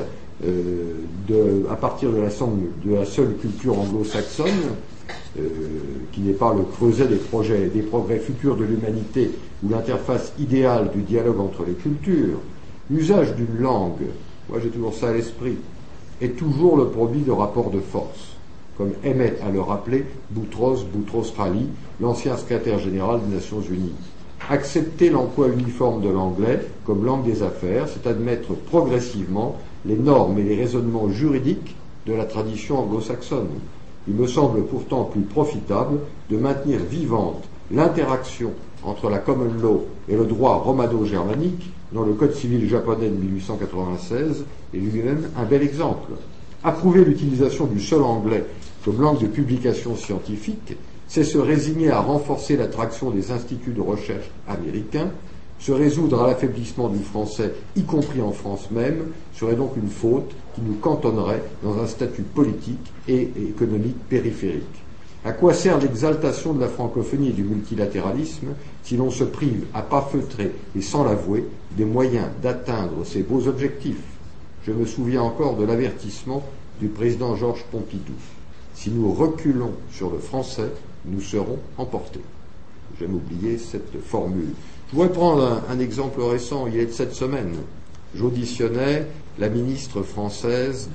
à partir de la seule culture anglo-saxonne, qui n'est pas le creuset des progrès futurs de l'humanité ou l'interface idéale du dialogue entre les cultures. L'usage d'une langue, moi j'ai toujours ça à l'esprit, est toujours le produit de rapports de force, comme aimait à le rappeler Boutros Ghali, l'ancien secrétaire général des Nations Unies. Accepter l'emploi uniforme de l'anglais comme langue des affaires, c'est admettre progressivement les normes et les raisonnements juridiques de la tradition anglo-saxonne. Il me semble pourtant plus profitable de maintenir vivante l'interaction entre la common law et le droit romano-germanique, dont le code civil japonais de 1896 est lui-même un bel exemple. Approuver l'utilisation du seul anglais comme langue de publication scientifique, c'est se résigner à renforcer l'attraction des instituts de recherche américains. Se résoudre à l'affaiblissement du français, y compris en France même, serait donc une faute qui nous cantonnerait dans un statut politique et économique périphérique. À quoi sert l'exaltation de la francophonie et du multilatéralisme si l'on se prive, à pas feutrer et sans l'avouer, des moyens d'atteindre ces beaux objectifs? Je me souviens encore de l'avertissement du président Georges Pompidou. Si nous reculons sur le français, nous serons emportés. J'aime oublier cette formule. Je voudrais prendre un exemple récent, il est de cette semaine. J'auditionnais la ministre française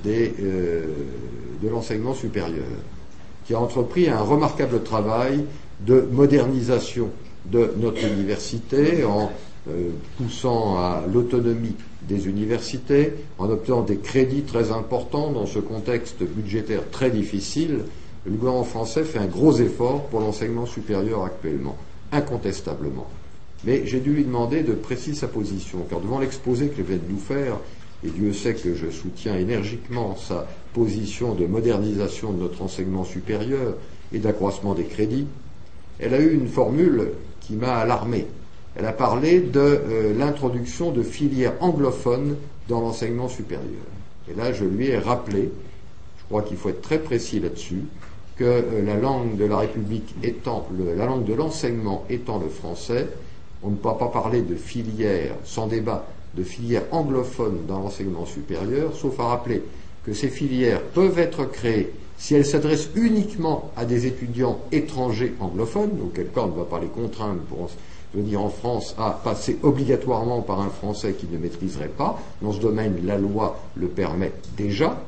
de l'enseignement supérieur, qui a entrepris un remarquable travail de modernisation de notre université en poussant à l'autonomie des universités, en obtenant des crédits très importants dans ce contexte budgétaire très difficile. Le gouvernement français fait un gros effort pour l'enseignement supérieur actuellement, incontestablement. Mais j'ai dû lui demander de préciser sa position, car devant l'exposé qu'elle vient de nous faire, et Dieu sait que je soutiens énergiquement sa position de modernisation de notre enseignement supérieur et d'accroissement des crédits, elle a eu une formule qui m'a alarmé. Elle a parlé de l'introduction de filières anglophones dans l'enseignement supérieur. Et là, je lui ai rappelé, je crois qu'il faut être très précis là-dessus, que la langue de la République étant, la langue de l'enseignement étant le français, on ne peut pas parler de filières, sans débat, de filières anglophones dans l'enseignement supérieur, sauf à rappeler que ces filières peuvent être créées si elles s'adressent uniquement à des étudiants étrangers anglophones, auquel cas on ne va pas les contraindre pour venir en France à passer obligatoirement par un français qui ne maîtriserait pas. Dans ce domaine, la loi le permet déjà.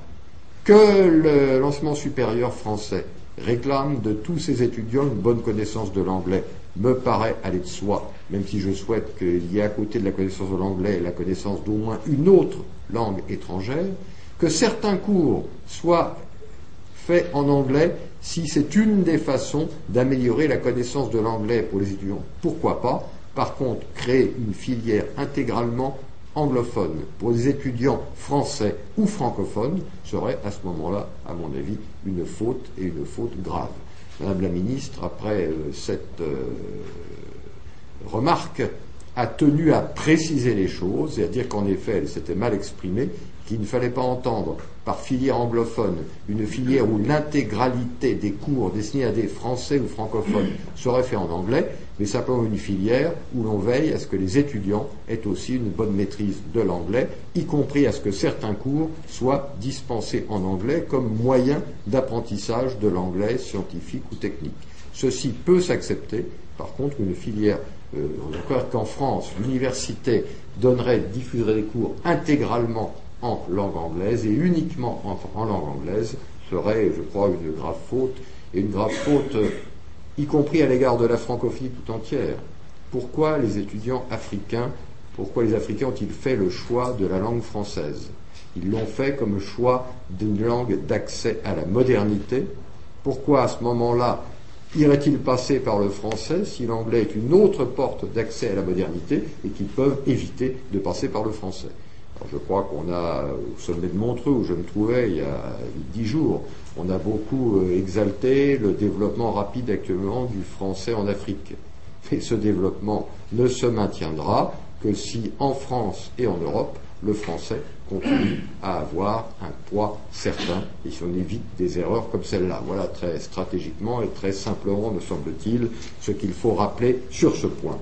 Que l'enseignement supérieur français réclame de tous ses étudiants une bonne connaissance de l'anglais me paraît aller de soi, même si je souhaite qu'il y ait à côté de la connaissance de l'anglais la connaissance d'au moins une autre langue étrangère, que certains cours soient faits en anglais si c'est une des façons d'améliorer la connaissance de l'anglais pour les étudiants. Pourquoi pas? Par contre, créer une filière intégralement anglophone pour les étudiants français ou francophones serait à ce moment-là, à mon avis, une faute et une faute grave. Madame la ministre, après cette remarque, a tenu à préciser les choses et à dire qu'en effet, elle s'était mal exprimée, qu'il ne fallait pas entendre par filière anglophone une filière où l'intégralité des cours destinés à des Français ou francophones serait fait en anglais, mais simplement une filière où l'on veille à ce que les étudiants aient aussi une bonne maîtrise de l'anglais, y compris à ce que certains cours soient dispensés en anglais comme moyen d'apprentissage de l'anglais scientifique ou technique. Ceci peut s'accepter. Par contre, une filière, on est d'accord qu'en France, l'université diffuserait des cours intégralement en langue anglaise et uniquement en langue anglaise serait, je crois, une grave faute, et une grave faute y compris à l'égard de la francophonie tout entière. Pourquoi les Africains ont-ils fait le choix de la langue française? Ils l'ont fait comme choix d'une langue d'accès à la modernité. Pourquoi à ce moment-là irait-il passer par le français si l'anglais est une autre porte d'accès à la modernité et qu'ils peuvent éviter de passer par le français? Alors je crois qu'on a, au sommet de Montreux, où je me trouvais il y a 10 jours, on a beaucoup exalté le développement rapide actuellement du français en Afrique. Et ce développement ne se maintiendra que si, en France et en Europe, le français continue à avoir un poids certain et si on évite des erreurs comme celle-là. Voilà très stratégiquement et très simplement, me semble-t-il, ce qu'il faut rappeler sur ce point.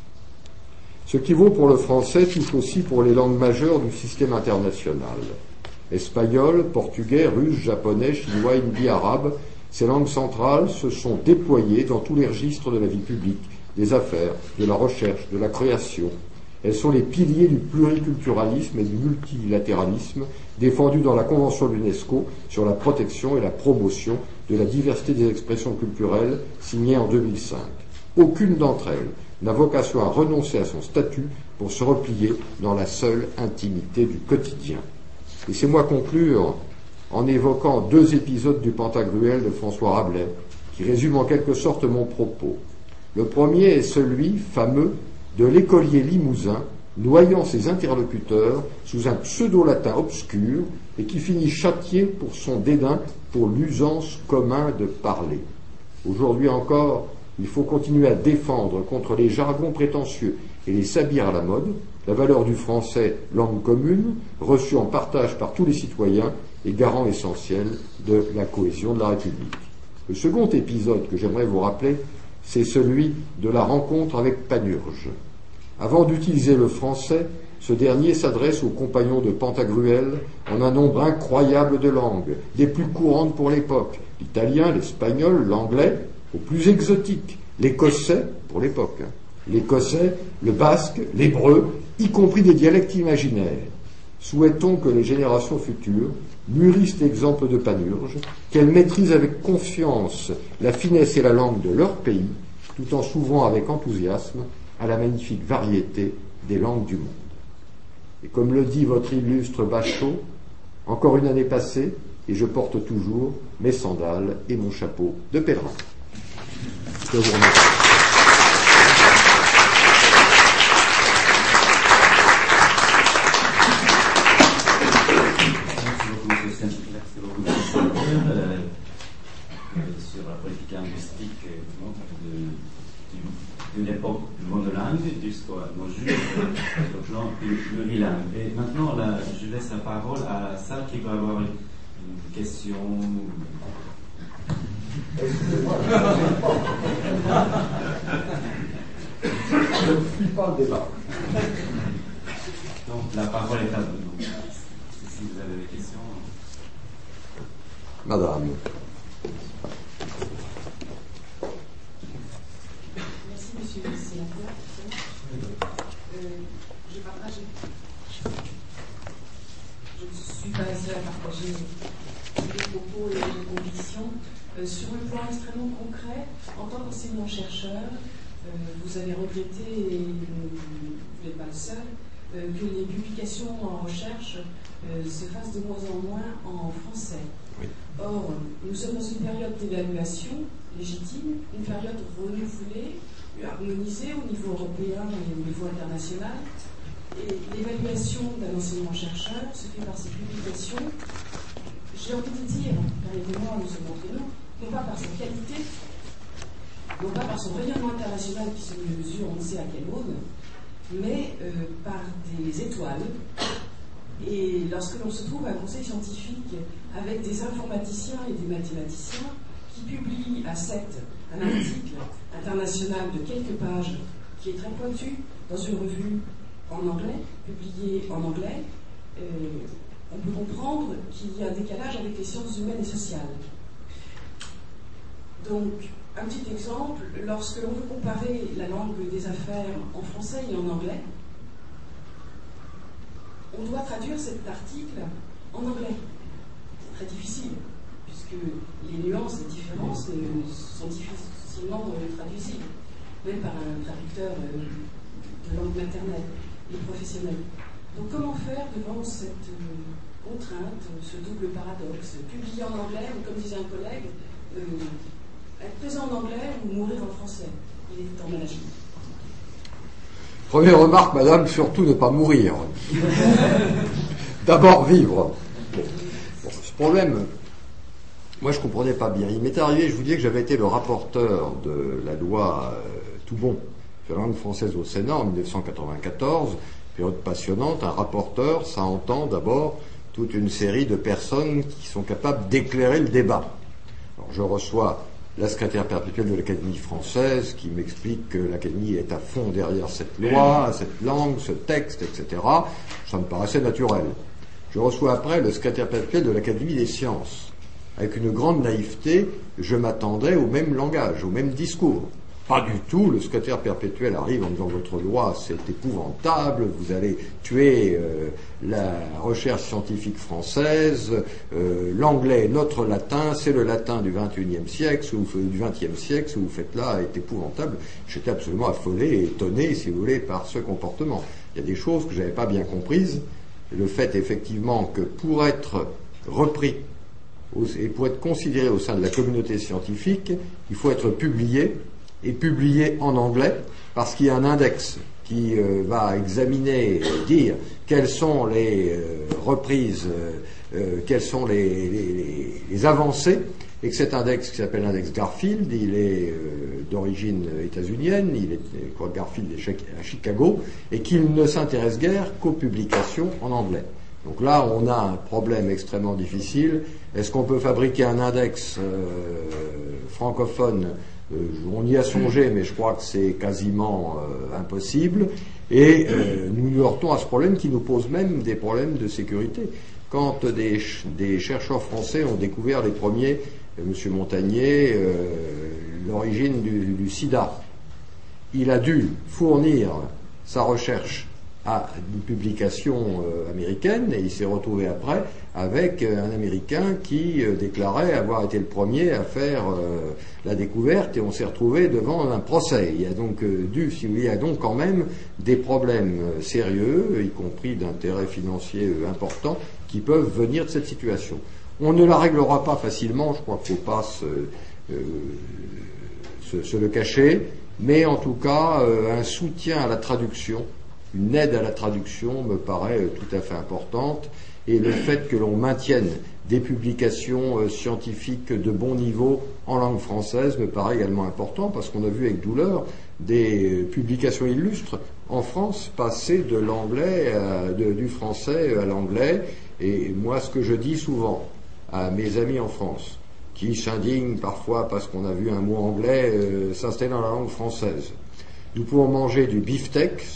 Ce qui vaut pour le français touche aussi pour les langues majeures du système international. Espagnol, portugais, russe, japonais, chinois, hindi, arabe, ces langues centrales se sont déployées dans tous les registres de la vie publique, des affaires, de la recherche, de la création. Elles sont les piliers du pluriculturalisme et du multilatéralisme défendus dans la Convention de l'UNESCO sur la protection et la promotion de la diversité des expressions culturelles signée en 2005. Aucune d'entre elles n'a vocation à renoncer à son statut pour se replier dans la seule intimité du quotidien. Laissez-moi conclure en évoquant 2 épisodes du Pantagruel de François Rabelais qui résument en quelque sorte mon propos. Le premier est celui, fameux, de l'écolier limousin noyant ses interlocuteurs sous un pseudo-latin obscur et qui finit châtié pour son dédain pour l'usance commun de parler. Aujourd'hui encore, il faut continuer à défendre contre les jargons prétentieux et les sabires à la mode la valeur du français langue commune, reçue en partage par tous les citoyens et garant essentiel de la cohésion de la République. Le second épisode que j'aimerais vous rappeler, c'est celui de la rencontre avec Panurge. Avant d'utiliser le français, ce dernier s'adresse aux compagnons de Pantagruel en un nombre incroyable de langues, des plus courantes pour l'époque, l'italien, l'espagnol, l'anglais, aux plus exotiques, l'écossais, pour l'époque, l'écossais, le basque, l'hébreu, y compris des dialectes imaginaires. Souhaitons que les générations futures mûrissent l'exemple de Panurge, qu'elles maîtrisent avec confiance la finesse et la langue de leur pays, tout en s'ouvrant avec enthousiasme à la magnifique variété des langues du monde. Et comme le dit votre illustre Bachot, encore une année passée, et je porte toujours mes sandales et mon chapeau de pèlerin. Je vous remercie. Sur la politique linguistique de l'époque du monolingue jusqu'à nos jours, le plan plurilingue. Et maintenant, là, je laisse la parole à la salle qui va avoir une question. Excusez-moi, je ne suis pas le débat. Donc, la parole est à vous. Donc, si vous avez des questions. Madame. Merci, monsieur le sénateur. Je partage. Je ne suis pas la seule à partager les propos et les convictions. Sur un plan extrêmement concret, en tant qu'enseignant-chercheur, vous avez regretté, et vous n'êtes pas le seul, que les publications en recherche se fassent de moins en moins en français. Oui. Or, nous sommes dans une période d'évaluation légitime, une période renouvelée, harmonisée au niveau européen et au niveau international. Et l'évaluation d'un enseignant-chercheur se fait par ses publications, j'ai envie de dire, permettez-moi, nous sommes entre nous, non pas par sa qualité, non pas par son rayonnement international qui se mesure on ne sait à quelle aune, mais par des étoiles. Et lorsque l'on se trouve à un conseil scientifique avec des informaticiens et des mathématiciens qui publient à 7 un article international de quelques pages qui est très pointu dans une revue en anglais, publié en anglais, on peut comprendre qu'il y a un décalage avec les sciences humaines et sociales. Donc, un petit exemple, lorsque l'on veut comparer la langue des affaires en français et en anglais, on doit traduire cet article en anglais. C'est très difficile, puisque les nuances et différences sont difficilement traduisibles, même par un traducteur de langue maternelle et professionnelle. Donc comment faire devant cette contrainte, ce double paradoxe, publier en anglais, ou comme disait un collègue, être présent en anglais ou mourir en français? Il est en maladie. Première remarque, madame, surtout ne pas mourir. D'abord vivre. Bon, ce problème, moi je ne comprenais pas bien. Il m'est arrivé, je vous disais que j'avais été le rapporteur de la loi Toubon sur la langue française au Sénat en 1994, période passionnante. Un rapporteur, ça entend d'abord toute une série de personnes qui sont capables d'éclairer le débat. Alors je reçois la secrétaire perpétuelle de l'Académie française qui m'explique que l'Académie est à fond derrière cette loi, cette langue, ce texte, etc. Ça me paraissait naturel. Je reçois après le secrétaire perpétuel de l'Académie des sciences. Avec une grande naïveté, je m'attendais au même langage, au même discours. Pas du tout, le secrétaire perpétuel arrive en disant votre loi c'est épouvantable, vous allez tuer la recherche scientifique française, l'anglais, notre latin, c'est le latin du XXIe siècle, ce que vous faites là est épouvantable. J'étais absolument affolé et étonné, si vous voulez, par ce comportement. Il y a des choses que je n'avais pas bien comprises. Le fait effectivement que pour être repris et pour être considéré au sein de la communauté scientifique, il faut être publié, et publié en anglais, parce qu'il y a un index qui va examiner, dire quelles sont les reprises, quelles sont les avancées, et que cet index qui s'appelle l'index Garfield, il est d'origine états-unienne, Garfield est à Chicago, et qu'il ne s'intéresse guère qu'aux publications en anglais. Donc là, on a un problème extrêmement difficile. Est-ce qu'on peut fabriquer un index francophone? On y a songé, mais je crois que c'est quasiment impossible. Et nous nous heurtons à ce problème qui nous pose même des problèmes de sécurité. Quand des chercheurs français ont découvert les premiers, M. Montagnier, l'origine du sida, il a dû fournir sa recherche à une publication américaine, et il s'est retrouvé après avec un Américain qui déclarait avoir été le premier à faire la découverte, et on s'est retrouvé devant un procès. Il y a donc il y a donc quand même des problèmes sérieux, y compris d'intérêt financier important, qui peuvent venir de cette situation. On ne la réglera pas facilement, je crois qu'il ne faut pas se le cacher, mais en tout cas un soutien à la traduction, une aide à la traduction me paraît tout à fait importante, et le fait que l'on maintienne des publications scientifiques de bon niveau en langue française me paraît également important, parce qu'on a vu avec douleur des publications illustres en France passer de l'anglais, du français à l'anglais. Et moi, ce que je dis souvent à mes amis en France, qui s'indignent parfois parce qu'on a vu un mot anglais s'installer dans la langue française, nous pouvons manger du beefsteak,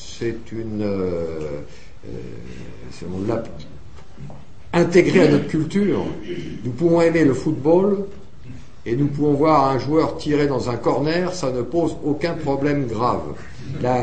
on l'a intégré à notre culture. Nous pouvons aimer le football et nous pouvons voir un joueur tirer dans un corner, ça ne pose aucun problème grave. La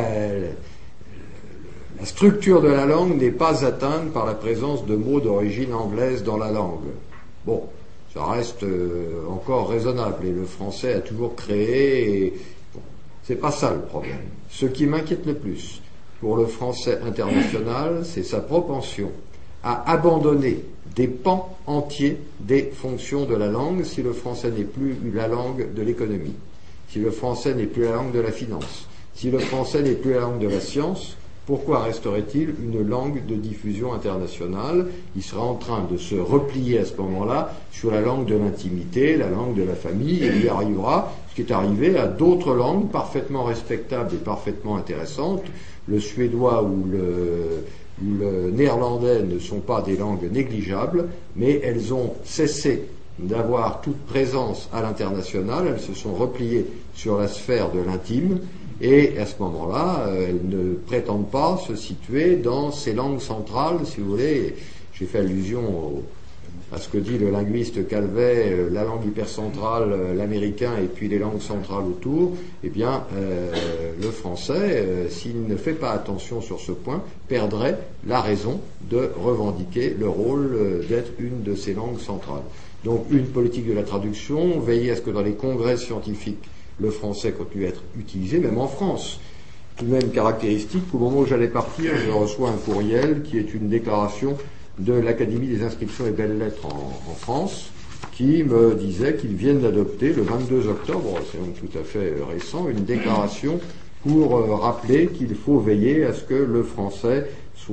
structure de la langue n'est pas atteinte par la présence de mots d'origine anglaise dans la langue. Bon, ça reste encore raisonnable, et le français a toujours créé, et bon, c'est pas ça le problème. Ce qui m'inquiète le plus pour le français international, c'est sa propension à abandonner des pans entiers des fonctions de la langue si le français n'est plus la langue de l'économie, si le français n'est plus la langue de la finance, si le français n'est plus la langue de la science. Pourquoi resterait-il une langue de diffusion internationale? Il sera en train de se replier à ce moment-là sur la langue de l'intimité, la langue de la famille, et il y arrivera ce qui est arrivé à d'autres langues parfaitement respectables et parfaitement intéressantes. Le suédois ou le néerlandais ne sont pas des langues négligeables, mais elles ont cessé d'avoir toute présence à l'international, elles se sont repliées sur la sphère de l'intime, et à ce moment-là, elles ne prétendent pas se situer dans ces langues centrales, si vous voulez. J'ai fait allusion à ce que dit le linguiste Calvet, la langue hypercentrale, l'américain et puis les langues centrales autour, eh bien, le français, s'il ne fait pas attention sur ce point, perdrait la raison de revendiquer le rôle d'être une de ces langues centrales. Donc, une politique de la traduction, veiller à ce que dans les congrès scientifiques, le français continue à être utilisé, même en France. Tout de même caractéristique, au moment où j'allais partir, je reçois un courriel qui est une déclaration de l'Académie des inscriptions et belles-lettres en France, qui me disait qu'ils viennent d'adopter, le 22 octobre, c'est donc tout à fait récent, une déclaration pour rappeler qu'il faut veiller à ce que le français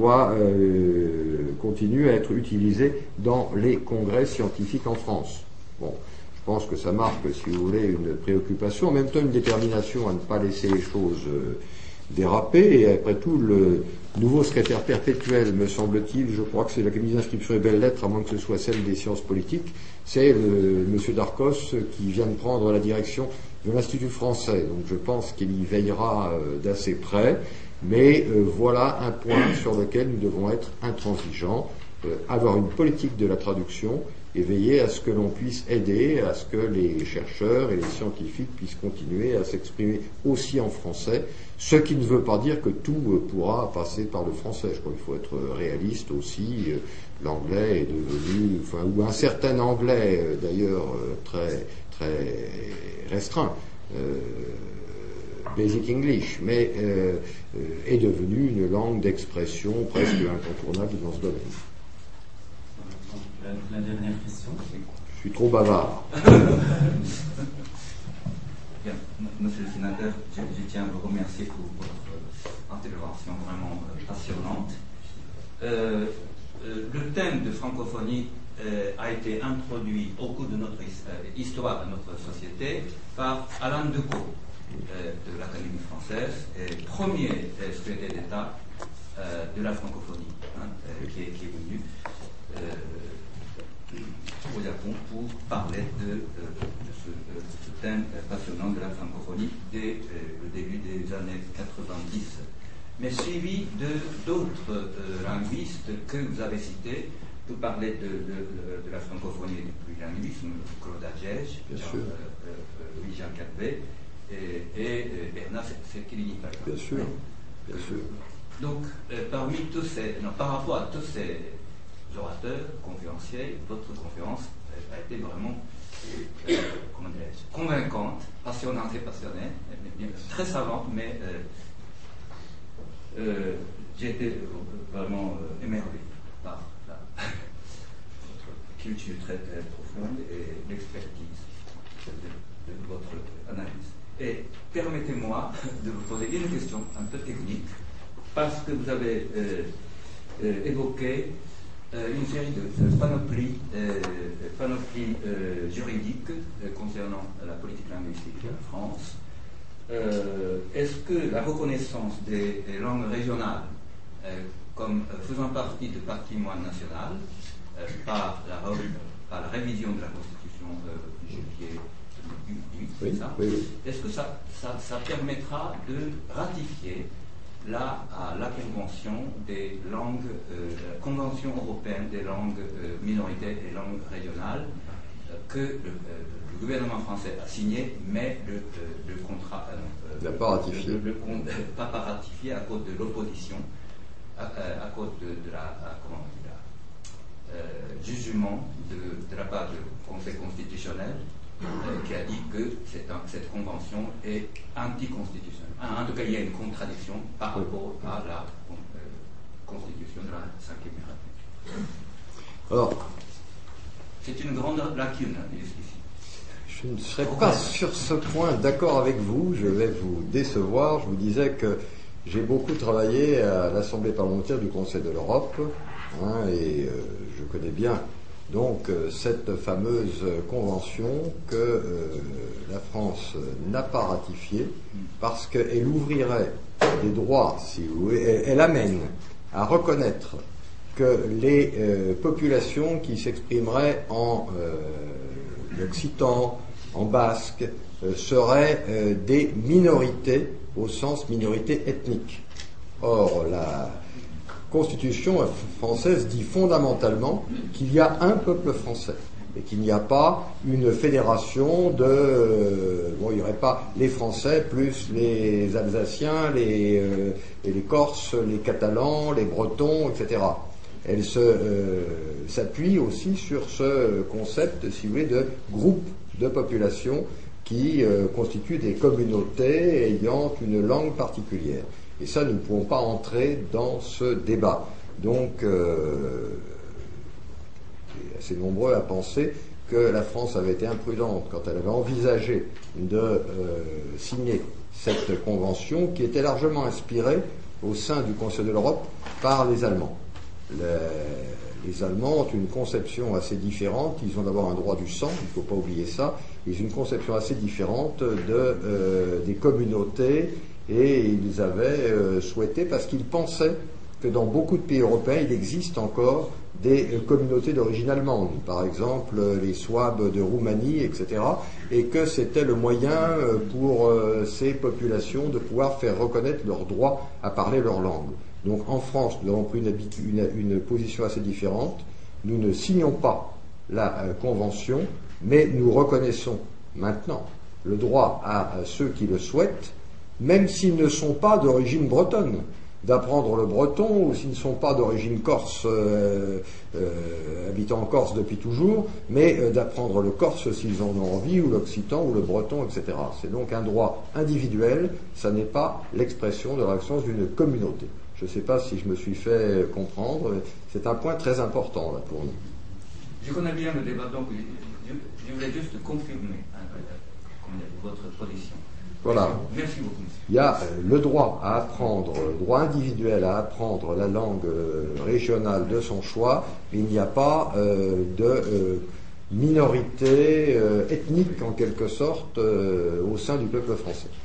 continue à être utilisé dans les congrès scientifiques en France. Bon, je pense que ça marque, si vous voulez, une préoccupation, en même temps une détermination à ne pas laisser les choses déraper, et après tout, le nouveau secrétaire perpétuel, me semble-t-il, je crois que c'est l'Académie d'inscription et belles-lettres, à moins que ce soit celle des sciences politiques, c'est M. Darcos qui vient de prendre la direction de l'Institut français. Donc je pense qu'il y veillera d'assez près, mais voilà un point sur lequel nous devons être intransigeants, avoir une politique de la traduction et veiller à ce que l'on puisse aider, à ce que les chercheurs et les scientifiques puissent continuer à s'exprimer aussi en français, ce qui ne veut pas dire que tout pourra passer par le français. Je crois qu'il faut être réaliste aussi. L'anglais est devenu, ou un certain anglais d'ailleurs très, très restreint, Basic English, mais est devenu une langue d'expression presque incontournable dans ce domaine. La dernière question. Je suis trop bavard. Bien, monsieur le sénateur, je tiens à vous remercier pour votre intervention vraiment passionnante. Le thème de francophonie a été introduit au cours de notre histoire de notre société par Alain Decaux de l'Académie française, premier secrétaire d'État de la francophonie, qui est venu au Japon pour parler de ce thème passionnant de la francophonie dès le début des années 90, mais suivi d'autres linguistes que vous avez cités. Vous parlez de la francophonie et du plurilinguisme, Claude Agege, Louis-Jean Calvet et Bernard Sekeli. Bien sûr, bien sûr. Donc, par rapport à tous ces orateurs, conférenciers, votre conférence a été vraiment convaincante, passionnante et passionnée, très savante, mais j'ai été vraiment émerveillé par votre culture très, très profonde et l'expertise de votre analyse. Et permettez-moi de vous poser une question un peu technique, parce que vous avez évoqué une série de panoplies juridiques concernant la politique linguistique en France. Est-ce que la reconnaissance des langues régionales comme faisant partie du patrimoine national par la révision de la Constitution de juillet 2008, oui. Est-ce que ça permettra de ratifier la convention des langues, la convention européenne des langues minoritaires et langues régionales que le gouvernement français a signé, mais le contrat n'a pas ratifié. Pas ratifié à cause de l'opposition, à cause de la jugement de la part du Conseil constitutionnel qui a dit que cette convention est anticonstitutionnelle. En tout cas, il y a une contradiction par rapport à la constitution de la 5e République. Alors, c'est une grande lacune jusqu'ici. Je ne serais pas sur ce point d'accord avec vous, je vais vous décevoir. Je vous disais que j'ai beaucoup travaillé à l'Assemblée parlementaire du Conseil de l'Europe, et je connais bien donc cette fameuse convention que la France n'a pas ratifiée parce qu'elle ouvrirait des droits, si vous voulez, elle amène à reconnaître que les populations qui s'exprimeraient en occitan, en basque, seraient des minorités au sens minorité ethnique. Or, la Constitution française dit fondamentalement qu'il y a un peuple français et qu'il n'y a pas une fédération il n'y aurait pas les Français plus les Alsaciens, et les Corses, les Catalans, les Bretons, etc. Elle s'appuie aussi sur ce concept, si vous voulez, de groupe de population qui constituent des communautés ayant une langue particulière. Et ça, nous ne pouvons pas entrer dans ce débat. Donc, assez nombreux à penser que la France avait été imprudente quand elle avait envisagé de signer cette convention qui était largement inspirée au sein du Conseil de l'Europe par les Allemands. Les Allemands ont une conception assez différente. Ils ont d'abord un droit du sang, il ne faut pas oublier ça. Ils ont une conception assez différente des communautés, et ils avaient souhaité, parce qu'ils pensaient que dans beaucoup de pays européens, il existe encore des communautés d'origine allemande, par exemple les Souabes de Roumanie, etc., et que c'était le moyen pour ces populations de pouvoir faire reconnaître leur droit à parler leur langue. Donc en France, nous avons pris une position assez différente. Nous ne signons pas la convention, mais nous reconnaissons maintenant le droit à ceux qui le souhaitent, même s'ils ne sont pas d'origine bretonne, d'apprendre le breton, ou s'ils ne sont pas d'origine corse, habitant en Corse depuis toujours, mais d'apprendre le corse s'ils en ont envie, ou l'occitan, ou le breton, etc. C'est donc un droit individuel, ça n'est pas l'expression de la naissance d'une communauté. Je ne sais pas si je me suis fait comprendre, c'est un point très important là, pour nous. Je connais bien le débat, donc je voulais juste confirmer votre position. Voilà. Merci beaucoup. Il y a le droit à apprendre, le droit individuel à apprendre la langue régionale de son choix, mais il n'y a pas de minorité ethnique en quelque sorte au sein du peuple français.